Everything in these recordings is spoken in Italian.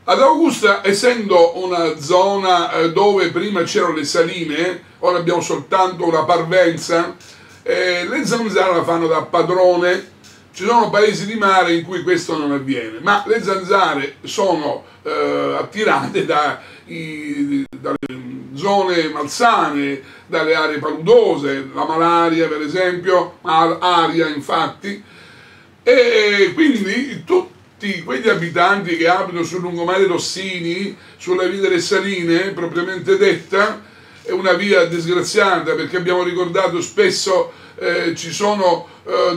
Ad Augusta, essendo una zona dove prima c'erano le saline, ora abbiamo soltanto una parvenza, le zanzare la fanno da padrone. Ci sono paesi di mare in cui questo non avviene, ma le zanzare sono attirate dalle zone malsane, dalle aree paludose, la malaria per esempio, aria infatti, e quindi tutti quegli abitanti che abitano sul lungomare Rossini, sulla via delle Saline propriamente detta, è una via disgraziata perché abbiamo ricordato spesso ci sono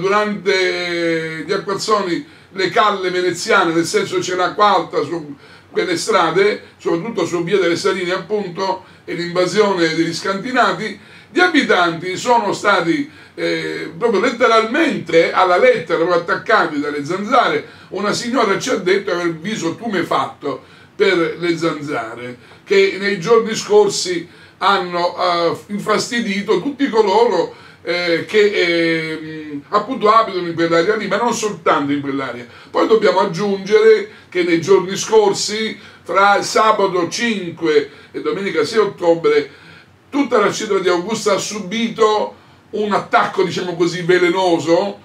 durante gli acquazzoni le calle veneziane, nel senso c'è l'acqua alta su quelle strade, soprattutto su via delle Saline appunto, e l'invasione degli scantinati. Gli abitanti sono stati proprio letteralmente alla lettera proprio attaccati dalle zanzare. Una signora ci ha detto di aver viso tumefatto per le zanzare, che nei giorni scorsi hanno infastidito tutti coloro che appunto abitano in quell'area lì, ma non soltanto in quell'area. Poi dobbiamo aggiungere che nei giorni scorsi, fra sabato 5 e domenica 6 ottobre, tutta la città di Augusta ha subito un attacco, diciamo così, velenoso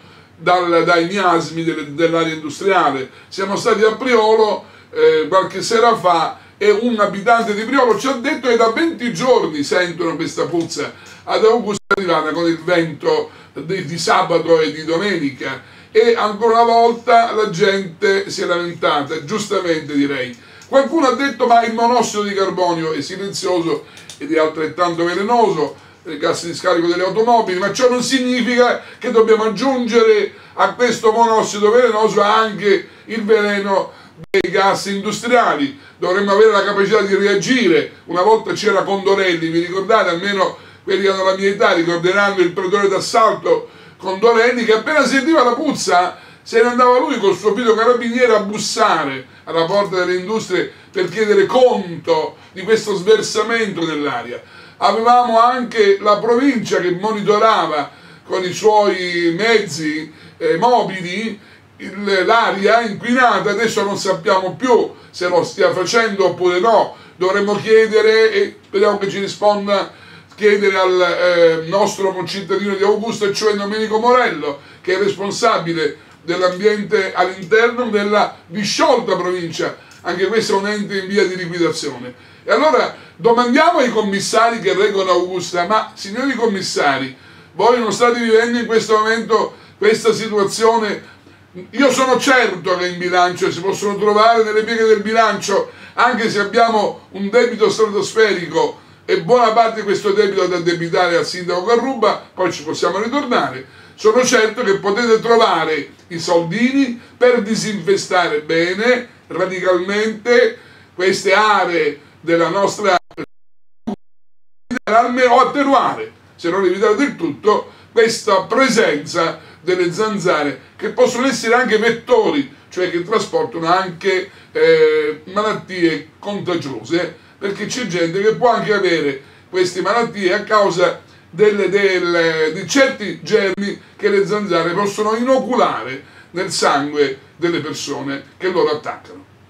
dai miasmi dell'area industriale. Siamo stati a Priolo qualche sera fa e un abitante di Priolo ci ha detto che da 20 giorni sentono questa puzza ad Augusta, arrivata con il vento di sabato e di domenica, e ancora una volta la gente si è lamentata, giustamente direi. Qualcuno ha detto ma il monossido di carbonio è silenzioso ed è altrettanto velenoso, il gas di scarico delle automobili, ma ciò non significa che dobbiamo aggiungere a questo monossido velenoso anche il veleno dei gas industriali. Dovremmo avere la capacità di reagire. Una volta c'era Condorelli, vi ricordate? Almeno quelli che hanno la mia età ricorderanno il pretore d'assalto Condorelli, che appena sentiva la puzza se ne andava lui col suo figlio carabiniere a bussare alla porta delle industrie per chiedere conto di questo sversamento nell'aria. Avevamo anche la provincia che monitorava con i suoi mezzi mobili l'aria inquinata. Adesso non sappiamo più se lo stia facendo oppure no. Dovremmo chiedere, e speriamo che ci risponda, chiedere al nostro concittadino di Augusta, cioè Domenico Morello, che è responsabile dell'ambiente all'interno della disciolta provincia. Anche questo è un ente in via di liquidazione. E allora domandiamo ai commissari che reggono Augusta: ma signori commissari, voi non state vivendo in questo momento questa situazione? Io sono certo che in bilancio si possono trovare nelle pieghe del bilancio, anche se abbiamo un debito stratosferico e buona parte di questo debito da addebitare al sindaco Carrubba, poi ci possiamo ritornare. Sono certo che potete trovare i soldini per disinfestare bene, radicalmente, queste aree della nostra, o attenuare, se non evitare del tutto, questa presenza delle zanzare, che possono essere anche vettori, cioè che trasportano anche malattie contagiose, perché c'è gente che può anche avere queste malattie a causa di certi germi che le zanzare possono inoculare nel sangue delle persone che loro attaccano.